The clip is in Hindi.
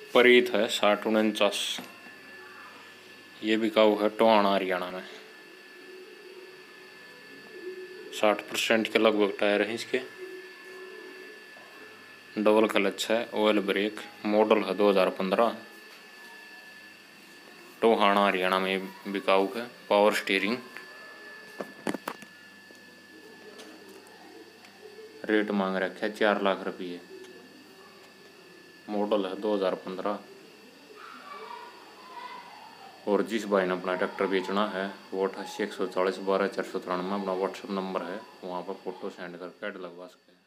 प्रीत है 6049। ये बिकाऊ है टोहाना हरियाणा में। 60% के लगभग टायर हैं इसके। डबल क्लच है, ऑयल ब्रेक, मॉडल है 2015। टोहाना हरियाणा में बिकाऊ है। Power steering. रेट मांग रखा है 4 लाख रुपये। मॉडल है 2015। और जिस भाई ने अपना ट्रैक्टर बेचना है वो 88 140 12 493 अपना व्हाट्सएप नंबर है, वहाँ पर फोटो सेंड करके ऐड लगवा सकते हैं।